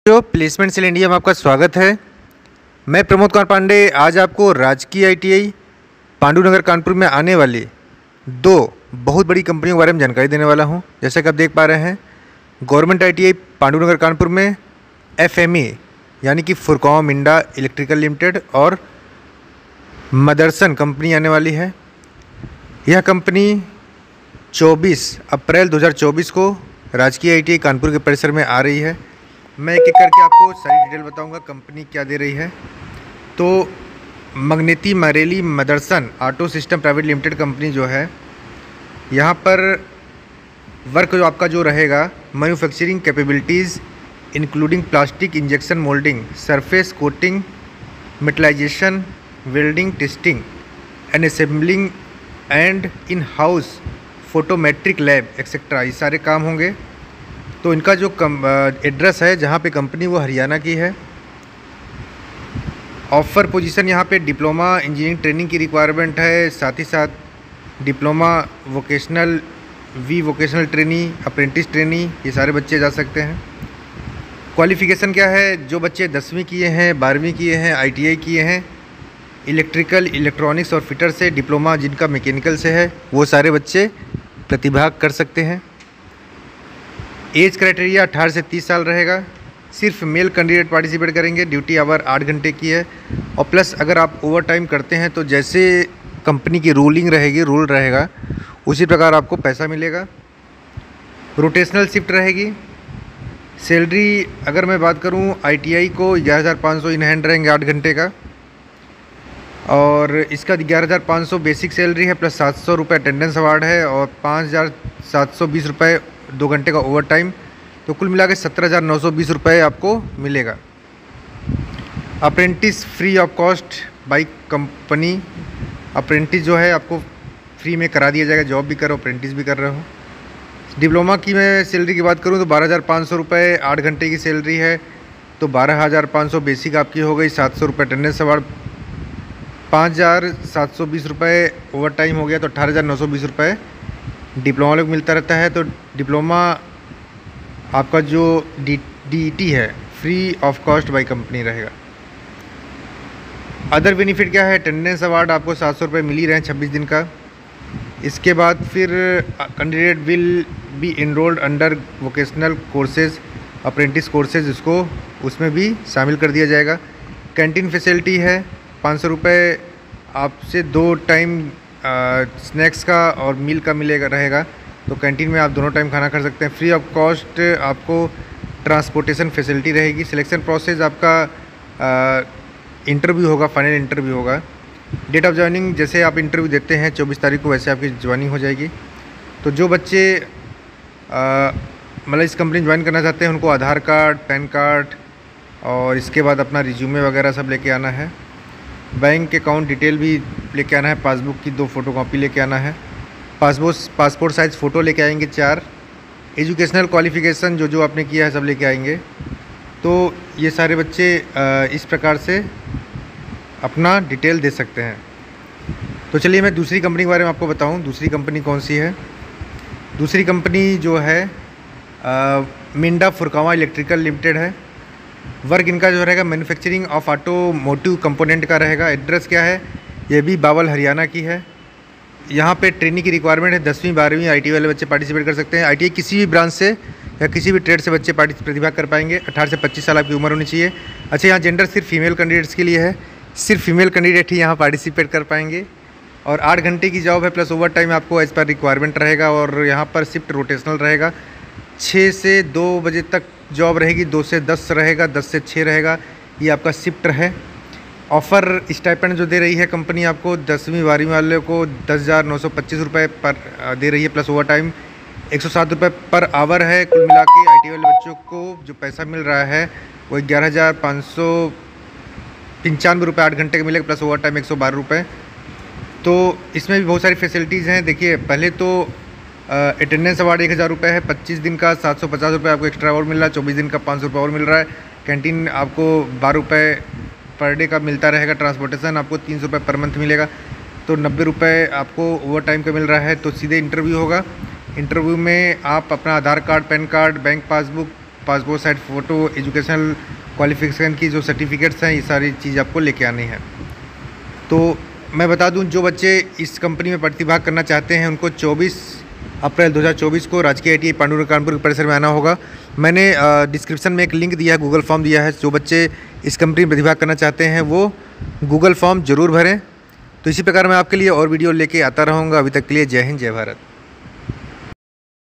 जो placement cell India में आपका स्वागत है। मैं प्रमोद कुमार पांडे आज आपको राजकीय आईटीआई पांडुनगर कानपुर में आने वाली दो बहुत बड़ी कंपनियों के बारे में जानकारी देने वाला हूं। जैसे कि आप देख पा रहे हैं, गवर्नमेंट आईटीआई पांडुनगर कानपुर में एफएमई यानी कि फुरकांव मिंडा इलेक्ट्रिकल लिमिटेड और मदरसन कंपनी आने वाली है। यह कंपनी 24 अप्रैल 2024 को राजकीय आईटीआई कानपुर के परिसर में आ रही है। मैं एक एक करके आपको सारी डिटेल बताऊंगा कंपनी क्या दे रही है। तो Magneti Marelli Motherson auto system private limited company जो है, यहाँ पर वर्क जो आपका जो रहेगा, manufacturing capabilities including plastic injection moulding, surface coating, metallisation, welding, testing and assembling and in house photometric lab etcetera, ये सारे काम होंगे। तो इनका जो एड्रेस है जहाँ पे कंपनी वो हरियाणा की है। ऑफर पोजीशन यहाँ पे डिप्लोमा इंजीनियरिंग ट्रेनिंग की रिक्वायरमेंट है, साथ ही साथ diploma vocational vocational trainee, apprentice trainee, ये सारे बच्चे जा सकते हैं। क्वालिफ़िकेशन क्या है? जो बच्चे 10वीं किए हैं, 12वीं किए हैं, आईटीआई किए हैं, इलेक्ट्रिकल इलेक्ट्रॉनिक्स और फिटर से, डिप्लोमा जिनका मैकेनिकल से है, वो सारे बच्चे प्रतिभाग कर सकते हैं। एज क्राइटेरिया 18 से 30 साल रहेगा। सिर्फ मेल कैंडिडेट पार्टिसिपेट करेंगे। ड्यूटी आवर 8 घंटे की है और प्लस अगर आप ओवर टाइम करते हैं तो जैसे कंपनी की रूलिंग रहेगी, रूल रहेगा, उसी प्रकार आपको पैसा मिलेगा। रोटेशनल शिफ्ट रहेगी। सैलरी अगर मैं बात करूं, आईटीआई को 11,500 इन हैंड रहेंगे 8 घंटे का, और इसका 11,500 बेसिक सैलरी है, प्लस 700 रुपये अटेंडेंस अवार्ड है और 5,720 रुपये 2 घंटे का ओवर टाइम। तो कुल मिला के 17,920 रुपये आपको मिलेगा। Apprentice free of cost by company. Apprentice जो है आपको फ्री में करा दिया जाएगा, जॉब भी करो अप्रेंटिस भी कर रहे हो। डिप्लोमा की मैं सैलरी की बात करूँ तो 12,500 रुपये 8 घंटे की सैलरी है, तो 12,500 बेसिक आपकी हो गई, 700 रुपये अटेंडेंस अवार्ड, 5,720 रुपये ओवर टाइम हो गया, तो 18,920 रुपये डिप्लोमा लोग मिलता रहता है। तो डिप्लोमा आपका जो डीईटी है free of cost by company रहेगा। अदर बेनिफिट क्या है? अटेंडेंस अवार्ड आपको 700 रुपये मिल ही रहे हैं 26 दिन का। इसके बाद फिर candidate will be enrolled under vocational courses, apprentice courses, उसको उसमें भी शामिल कर दिया जाएगा। कैंटीन फैसिलिटी है, 500 रुपये आपसे 2 टाइम स्नैक्स का और मील का मिलेगा रहेगा, तो कैंटीन में आप दोनों टाइम खाना खा सकते हैं। फ्री ऑफ कॉस्ट आपको ट्रांसपोर्टेशन फैसिलिटी रहेगी। सिलेक्शन प्रोसेस आपका इंटरव्यू होगा, फाइनल इंटरव्यू होगा। डेट ऑफ ज्वाइनिंग जैसे आप इंटरव्यू देते हैं 24 तारीख को, वैसे आपकी ज्वाइनिंग हो जाएगी। तो जो बच्चे मतलब इस कंपनी ज्वाइन करना चाहते हैं उनको आधार कार्ड, पैन कार्ड और इसके बाद अपना रिज्यूमे वगैरह सब लेके आना है। बैंक अकाउंट डिटेल भी लेके आना है, पासबुक की 2 फोटोकॉपी लेके आना है, पासपोर्ट साइज़ फ़ोटो लेके आएंगे 4, एजुकेशनल क्वालिफ़िकेशन जो आपने किया है सब लेके आएंगे। तो ये सारे बच्चे इस प्रकार से अपना डिटेल दे सकते हैं। तो चलिए मैं दूसरी कंपनी के बारे में आपको बताऊं। दूसरी कंपनी कौन सी है? दूसरी कंपनी जो है मिंडा फुरकांव इलेक्ट्रिकल लिमिटेड है। वर्क इनका जो रहेगा मैन्युफैक्चरिंग ऑफ ऑटोमोटिव कंपोनेंट का रहेगा। एड्रेस क्या है? ये भी बावल हरियाणा की है। यहाँ पे ट्रेनिंग की रिक्वायरमेंट है, 10वीं 12वीं आईटीआई वाले बच्चे पार्टिसिपेट कर सकते हैं। आईटीआई किसी भी ब्रांच से या किसी भी ट्रेड से बच्चे प्रतिभा कर पाएंगे। 18 से 25 साल आपकी उम्र होनी चाहिए। अच्छा, यहाँ जेंडर सिर्फ फीमेल कैंडिडेट्स के लिए है, सिर्फ फीमेल कैंडिडेट ही यहाँ पार्टिसिपेट कर पाएंगे। और 8 घंटे की जॉब है, प्लस ओवर टाइम आपको एज पर रिक्वायरमेंट रहेगा। और यहाँ पर शिफ्ट रोटेशनल रहेगा, 6 से 2 बजे तक जॉब रहेगी, 2 से 10 रहेगा, 10 से 6 रहेगा, ये आपका शिफ्ट है। ऑफ़र स्टाइपेंड जो दे रही है कंपनी आपको 10वीं 12वीं वाले को 10,925 रुपये पर दे रही है, प्लस ओवर टाइम 107 रुपये पर आवर है। कुल मिला के आई वाले बच्चों को जो पैसा मिल रहा है वो 11,595 रुपये 8 घंटे का मिलेगा, प्लस ओवर टाइम 112 रुपये। तो इसमें भी बहुत सारी फैसिलिटीज़ हैं। देखिए, पहले तो अटेंडेंस अवार्ड 1,000 रुपये है, 25 दिन का 750 रुपये आपको एक्स्ट्रा और मिल रहा है, 24 दिन का 500 रुपये और मिल रहा है। कैंटीन आपको 12 रुपये पर डे का मिलता रहेगा। ट्रांसपोर्टेशन आपको 300 रुपये पर मंथ मिलेगा, तो 90 रुपये आपको ओवर टाइम का मिल रहा है। तो सीधे इंटरव्यू होगा। इंटरव्यू में आप अपना Aadhaar card, PAN card, bank passbook, passport size photo, educational qualification की जो सर्टिफिकेट्स हैं, ये सारी चीज़ आपको लेके आनी है। तो मैं बता दूं, जो बच्चे इस कंपनी में प्रतिभाग करना चाहते हैं उनको 24 अप्रैल 2024 को राजकीय ITI पांडुरंग कानपुर परिसर में आना होगा। मैंने डिस्क्रिप्शन में एक लिंक दिया है, गूगल फॉर्म दिया है। जो बच्चे इस कंपनी में प्रतिभाग करना चाहते हैं वो गूगल फॉर्म ज़रूर भरें। तो इसी प्रकार मैं आपके लिए और वीडियो लेके आता रहूँगा। अभी तक के लिए जय हिंद, जय भारत।